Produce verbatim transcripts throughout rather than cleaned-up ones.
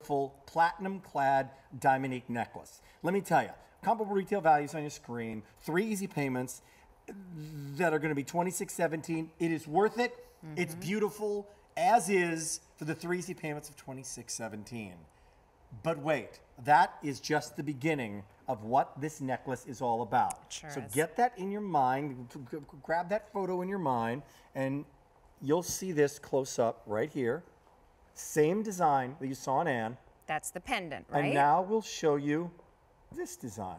full platinum clad Diamonique necklace. Let me tell you, comparable retail values on your screen, three easy payments that are going to be twenty-six seventeen. It is worth it. Mm-hmm. It's beautiful as is for the three easy payments of twenty-six seventeen. But wait, that is just the beginning of what this necklace is all about. Sure so is. Get that in your mind, grab that photo in your mind, and you'll see this close up right here. Same design that you saw on Anne. That's the pendant, right? And now we'll show you this design.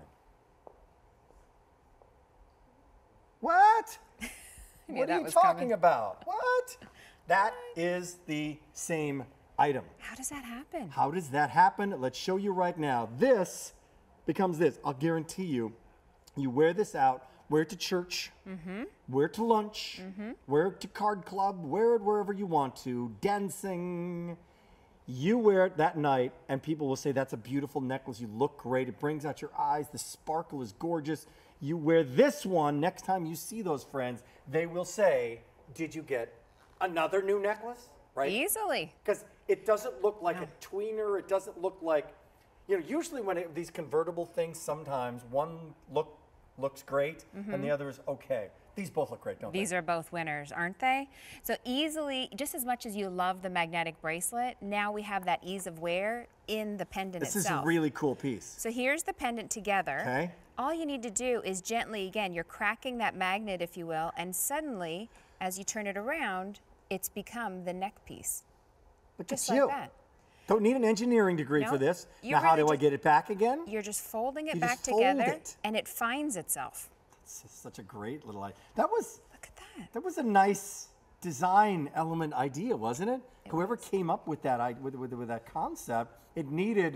What? What are you talking coming. about? What? That is the same item. How does that happen? How does that happen? Let's show you right now. This becomes this. I'll guarantee you, you wear this out, wear it to church, mm-hmm. wear it to lunch, mm-hmm. wear it to card club, wear it wherever you want to, dancing. You wear it that night and people will say, that's a beautiful necklace. You look great. It brings out your eyes. The sparkle is gorgeous. You wear this one, next time you see those friends, they will say, did you get another new necklace? Right? Easily. Because it doesn't look like No. a tweener. It doesn't look like, you know, usually when it, these convertible things, sometimes one look looks great mm-hmm. and the other is okay. These both look great, don't These they? are both winners, aren't they? So easily, just as much as you love the magnetic bracelet, now we have that ease of wear in the pendant this itself. This is a really cool piece. So here's the pendant together. Okay. All you need to do is gently, again, you're cracking that magnet, if you will, and suddenly, as you turn it around, it's become the neck piece. Look just at like you. that. Don't need an engineering degree Nope. for this. You now, how really do I just- get it back again? You're just folding it You back just fold together, it. and it finds itself. It's such a great little idea. That was, Look at that. that was a nice design element idea, wasn't it? It Whoever was. came up with that i- with, with, with that concept, it needed,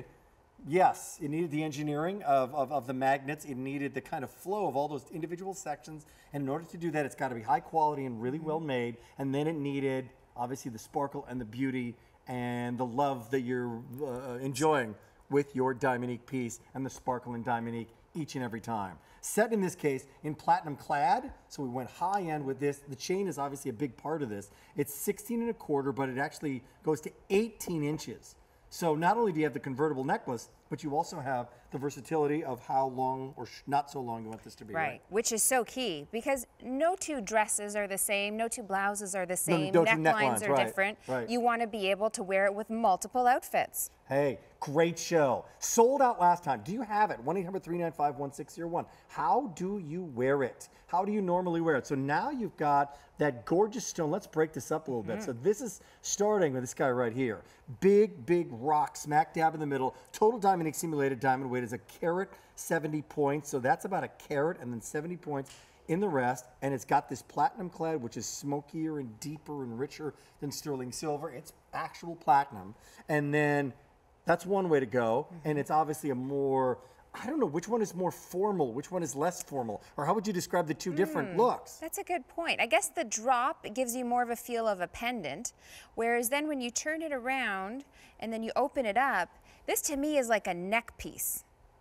yes, it needed the engineering of, of, of the magnets. It needed the kind of flow of all those individual sections. And in order to do that, it's got to be high quality and really well made. And then it needed, obviously, the sparkle and the beauty and the love that you're uh, enjoying with your Diamonique piece and the sparkle in Diamonique each and every time. Set in this case in platinum clad, so we went high end with this. The chain is obviously a big part of this. It's sixteen and a quarter, but it actually goes to eighteen inches. So not only do you have the convertible necklace, but you also have the versatility of how long or sh not so long you want this to be. Right, right, which is so key because no two dresses are the same, no two blouses are the same, no two necklines necklines, are right, different. right. You want to be able to wear it with multiple outfits. Hey, great show. Sold out last time. Do you have it? one eight hundred, three nine five, one six zero one. How do you wear it? How do you normally wear it? So now you've got that gorgeous stone. Let's break this up a little mm-hmm. bit. So this is starting with this guy right here. Big, big rock smack dab in the middle. Total Diamonique simulated diamond weight is a carat seventy points. So that's about a carat and then seventy points in the rest. And it's got this platinum clad, which is smokier and deeper and richer than sterling silver. It's actual platinum. And then that's one way to go, mm-hmm. and it's obviously a more, I don't know, which one is more formal, which one is less formal, or how would you describe the two mm, different looks? That's a good point. I guess the drop gives you more of a feel of a pendant, whereas then when you turn it around and then you open it up, this to me is like a neck piece.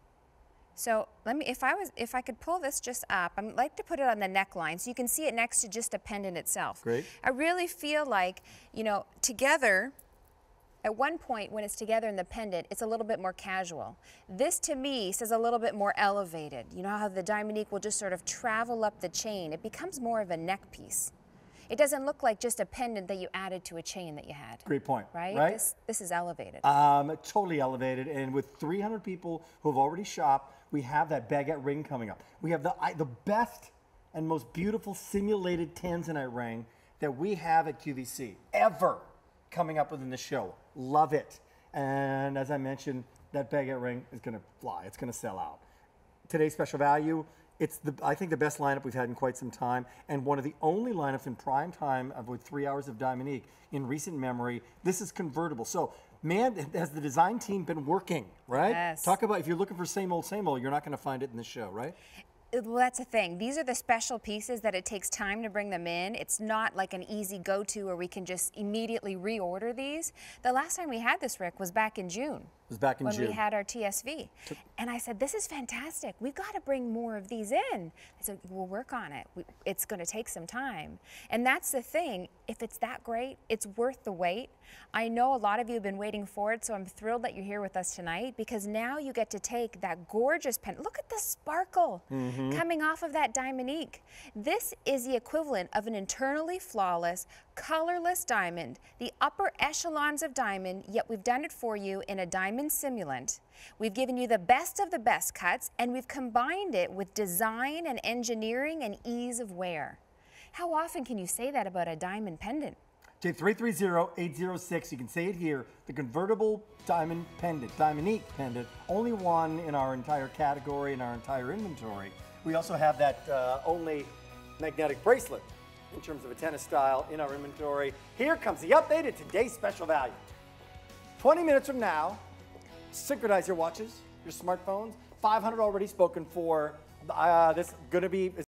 So let me, if I was, if I could pull this just up, I'd like to put it on the neckline so you can see it next to just a pendant itself. Great. I really feel like, you know, together, at one point, when it's together in the pendant, it's a little bit more casual. This, to me, says a little bit more elevated. You know how the Diamonique will just sort of travel up the chain. It becomes more of a neck piece. It doesn't look like just a pendant that you added to a chain that you had. Great point. Right? Right? This, this is elevated. Um, totally elevated. And with three hundred people who have already shopped, we have that baguette ring coming up. We have the, I, the best and most beautiful simulated tanzanite ring that we have at Q V C ever coming up within the show. Love it. And as I mentioned, that baguette ring is going to fly. It's going to sell out. Today's special value, it's the I think the best lineup we've had in quite some time, and one of the only lineups in prime time of with three hours of Diamonique in recent memory. This is convertible. So, man, has the design team been working, right? Yes. Talk about if you're looking for same old, same old, you're not going to find it in the show, right? Well, that's the thing. These are the special pieces that it takes time to bring them in. It's not like an easy go-to where we can just immediately reorder these. The last time we had this, Rick, was back in June. It was back in when June. we had our T S V. And I said, this is fantastic. We've got to bring more of these in. I said, we'll work on it. We, it's going to take some time. And that's the thing. If it's that great, it's worth the wait. I know a lot of you have been waiting for it, so I'm thrilled that you're here with us tonight, because now you get to take that gorgeous pen. Look at the sparkle mm-hmm. coming off of that Diamonique. This is the equivalent of an internally flawless, colorless diamond, the upper echelons of diamond, yet we've done it for you in a diamond simulant. We've given you the best of the best cuts, and we've combined it with design and engineering and ease of wear. How often can you say that about a diamond pendant? Okay, three three zero, eight zero six, you can say it here, the convertible diamond pendant, Diamonique pendant, only one in our entire category, in our entire inventory. We also have that uh, only magnetic bracelet in terms of a tennis style in our inventory. Here comes the updated today's special value. twenty minutes from now, synchronize your watches, your smartphones, five hundred already spoken for. Uh, this is going to be